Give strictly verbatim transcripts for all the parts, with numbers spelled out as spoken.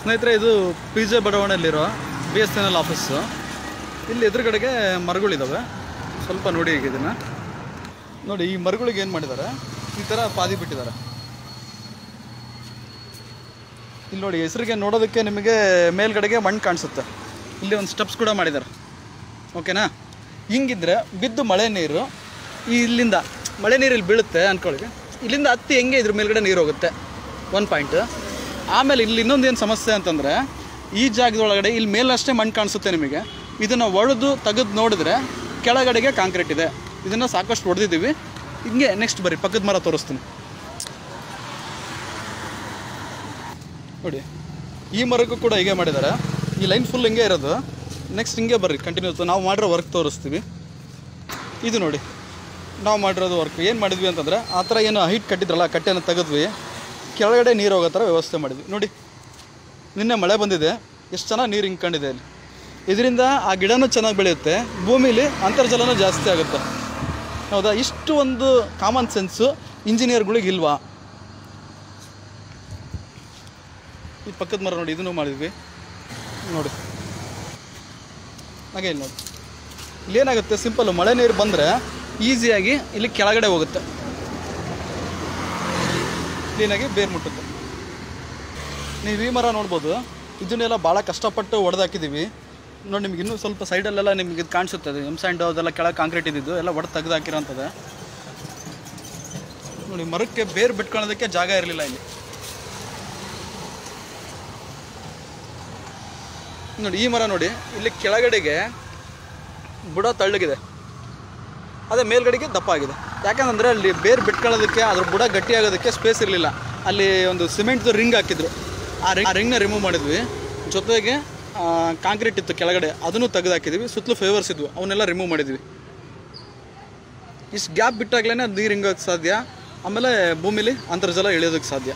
ಸ್ನೇಹಿತರೆ, ಇದು P J ಬಡಾವಣೆಯಲ್ಲಿರೋ B S N L office. ಇಲ್ಲಿ ಎದುರುಗಡೆಗೆ ಮರಗಳಿದ್ದಾವೆ. ಸ್ವಲ್ಪ ನೋಡಿ ಈಗ ಇದನ್ನು ನೋಡಿ. ಈ ಮರಗಳಿಗೆ ಏನು ಮಾಡಿದ್ದಾರೆ, ಈ ಥರ ಪಾದಿ ಬಿಟ್ಟಿದ್ದಾರೆ. ಇಲ್ಲಿ ನೋಡಿ, ಹೆಸರಿಗೆ ನೋಡೋದಕ್ಕೆ ನಿಮಗೆ ಮೇಲ್ಗಡೆಗೆ ಮಣ್ಣು ಕಾಣಿಸುತ್ತೆ. ಇಲ್ಲಿ ಒಂದು ಸ್ಟೆಪ್ಸ್ ಕೂಡ ಮಾಡಿದ್ದಾರೆ. ಓಕೆನಾ? ಹಿಂಗಿದ್ರೆ ಬಿದ್ದು ಮಳೆ ನೀರು ಇಲ್ಲಿಂದ ಮಳೆ ನೀರು ಇಲ್ಲಿ ಬೀಳುತ್ತೆ ಅಂದ್ಕೊಳ್ಳಿ. ಇಲ್ಲಿಂದ ಹತ್ತಿ ಹೆಂಗೆ ಇದ್ರ ಮೇಲ್ಗಡೆ ನೀರು ಹೋಗುತ್ತೆ, ಒನ್ ಪಾಯಿಂಟ್. ಆಮೇಲೆ ಇಲ್ಲಿ ಇನ್ನೊಂದು ಏನು ಸಮಸ್ಯೆ ಅಂತಂದರೆ, ಈ ಜಾಗದೊಳಗಡೆ ಇಲ್ಲಿ ಮೇಲಷ್ಟೇ ಮಣ್ಣು ಕಾಣಿಸುತ್ತೆ ನಿಮಗೆ. ಇದನ್ನು ಒಡೆದು ತೆಗೆದು ನೋಡಿದ್ರೆ ಕೆಳಗಡೆಗೆ ಕಾಂಕ್ರೀಟ್ ಇದೆ. ಇದನ್ನು ಸಾಕಷ್ಟು ಹೊಡೆದಿದ್ದೀವಿ. ಹಿಂಗೆ ನೆಕ್ಸ್ಟ್ ಬರ್ರಿ, ಪಕ್ಕದ ಮರ ತೋರಿಸ್ತೀನಿ ನೋಡಿ. ಈ ಮರಕ್ಕೂ ಕೂಡ ಹೀಗೆ ಮಾಡಿದ್ದಾರೆ. ಈ ಲೈನ್ ಫುಲ್ ಹಿಂಗೆ ಇರೋದು. ನೆಕ್ಸ್ಟ್ ಹಿಂಗೆ ಬರ್ರಿ, ಕಂಟಿನ್ಯೂಸ್ ನಾವು ಮಾಡಿರೋ ವರ್ಕ್ ತೋರಿಸ್ತೀವಿ. ಇದು ನೋಡಿ, ನಾವು ಮಾಡಿರೋದು ವರ್ಕ್ ಏನು ಮಾಡಿದ್ವಿ ಅಂತಂದರೆ, ಆ ಥರ ಏನು ಹೈಟ್ ಕಟ್ಟಿದ್ರಲ್ಲ, ಕಟ್ಟೆಯನ್ನು ತೆಗೆದ್ವಿ, ಕೆಳಗಡೆ ನೀರು ಹೋಗೋ ಥರ ವ್ಯವಸ್ಥೆ ಮಾಡಿದ್ವಿ. ನೋಡಿ, ನಿನ್ನೆ ಮಳೆ ಬಂದಿದೆ, ಎಷ್ಟು ಚೆನ್ನಾಗಿ ನೀರು ಹಿಂಗ್ಕೊಂಡಿದೆ ಇಲ್ಲಿ. ಇದರಿಂದ ಆ ಗಿಡನೂ ಚೆನ್ನಾಗಿ ಬೆಳೆಯುತ್ತೆ, ಭೂಮಿಲಿ ಅಂತರ್ಜಲನೂ ಜಾಸ್ತಿ ಆಗುತ್ತೆ. ಹೌದಾ? ಇಷ್ಟು ಒಂದು ಕಾಮನ್ ಸೆನ್ಸು ಇಂಜಿನಿಯರ್ಗಳಿಗೆ ಇಲ್ವಾ? ಈ ಪಕ್ಕದ ಮರ ನೋಡಿ, ಇದನ್ನು ಮಾಡಿದ್ವಿ ನೋಡಿ. ಹಾಗೆ ಇಲ್ಲಿ ನೋಡಿ, ಇಲ್ಲೇನಾಗುತ್ತೆ, ಸಿಂಪಲ್ಲು ಮಳೆ ನೀರು ಬಂದರೆ ಈಸಿಯಾಗಿ ಇಲ್ಲಿ ಕೆಳಗಡೆ ಹೋಗುತ್ತೆ, ಕ್ಲೀನಾಗಿ ಬೇರು ಮುಟ್ಟುತ್ತೆ. ನೀವು ಈ ಮರ ನೋಡ್ಬೋದು, ಇದನ್ನೆಲ್ಲ ಭಾಳ ಕಷ್ಟಪಟ್ಟು ಹೊಡೆದಾಕಿದ್ದೀವಿ ನೋಡಿ. ನಿಮ್ಗೆ ಇನ್ನೂ ಸ್ವಲ್ಪ ಸೈಡಲ್ಲೆಲ್ಲ ನಿಮ್ಗೆ ಇದು ಕಾಣಿಸುತ್ತದೆ, ಎಮ್ ಸ್ಯಾಂಡ್ ಅದೆಲ್ಲ ಕೆಳಗೆ ಕಾಂಕ್ರೀಟ್ ಇದ್ದಿದ್ದು ಎಲ್ಲ ಒಡೆದು ತೆಗೆದು ಹಾಕಿರೋಂಥದ್ದು ನೋಡಿ. ಮರಕ್ಕೆ ಬೇರು ಬಿಟ್ಕೊಳ್ಳೋದಕ್ಕೆ ಜಾಗ ಇರಲಿಲ್ಲ ಇಲ್ಲಿ ನೋಡಿ. ಈ ಮರ ನೋಡಿ, ಇಲ್ಲಿ ಕೆಳಗಡೆಗೆ ಬುಡ ತಳ್ಳಗಿದೆ, ಅದೇ ಮೇಲ್ಗಡೆಗೆ ದಪ್ಪ ಆಗಿದೆ. ಯಾಕಂದರೆ ಅಲ್ಲಿ ಬೇರು ಬಿಟ್ಕೊಳ್ಳೋದಕ್ಕೆ, ಅದ್ರ ಬುಡ ಗಟ್ಟಿಯಾಗೋದಕ್ಕೆ ಸ್ಪೇಸ್ ಇರಲಿಲ್ಲ. ಅಲ್ಲಿ ಒಂದು ಸಿಮೆಂಟ್ದು ರಿಂಗ್ ಹಾಕಿದ್ರು, ಆ ರಿಂಗ್ ಆ ರಿಂಗ್ನ ರಿಮೂವ್ ಮಾಡಿದ್ವಿ. ಜೊತೆಗೆ ಕಾಂಕ್ರೀಟ್ ಇತ್ತು ಕೆಳಗಡೆ, ಅದನ್ನು ತೆಗೆದು ಹಾಕಿದ್ವಿ. ಸುತ್ತಲೂ ಫೇವರ್ಸ್ ಇದ್ವು, ಅವನ್ನೆಲ್ಲ ರಿಮೂವ್ ಮಾಡಿದ್ವಿ. ಇಷ್ಟು ಗ್ಯಾಪ್ ಬಿಟ್ಟಾಗ್ಲೇ ನೀರು ಹಿಂಗೋಕ್ಕೆ ಸಾಧ್ಯ, ಆಮೇಲೆ ಭೂಮಿಲಿ ಅಂತರ್ಜಲ ಇಳಿಯೋದಕ್ಕೆ ಸಾಧ್ಯ.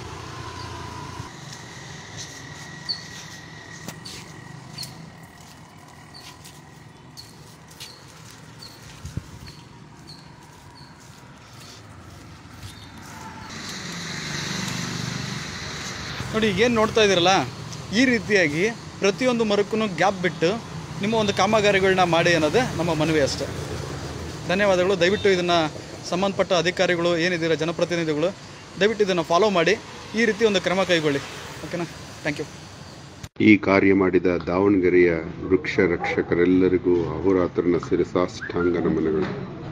ನೋಡಿ, ಏನು ನೋಡ್ತಾ ಇದ್ದೀರಲ್ಲ, ಈ ರೀತಿಯಾಗಿ ಪ್ರತಿಯೊಂದು ಮರಕ್ಕೂ ಗ್ಯಾಪ್ ಬಿಟ್ಟು ನಿಮ್ಮ ಒಂದು ಕಾಮಗಾರಿಗಳನ್ನ ಮಾಡಿ ಅನ್ನೋದೇ ನಮ್ಮ ಮನವಿ ಅಷ್ಟೇ. ಧನ್ಯವಾದಗಳು. ದಯವಿಟ್ಟು ಇದನ್ನು ಸಂಬಂಧಪಟ್ಟ ಅಧಿಕಾರಿಗಳು ಏನಿದ್ದೀರ, ಜನಪ್ರತಿನಿಧಿಗಳು, ದಯವಿಟ್ಟು ಇದನ್ನು ಫಾಲೋ ಮಾಡಿ ಈ ರೀತಿ ಒಂದು ಕ್ರಮ ಕೈಗೊಳ್ಳಿ. ಓಕೆನಾ? Thank you. ಈ ಕಾರ್ಯ ಮಾಡಿದ ದಾವಣಗೆರೆಯ ವೃಕ್ಷ ರಕ್ಷಕರೆಲ್ಲರಿಗೂ ಅಹೋರಾತ್ರನ ಶಿರಸಾಷ್ಟಾಂಗ ನಮನಗಳು.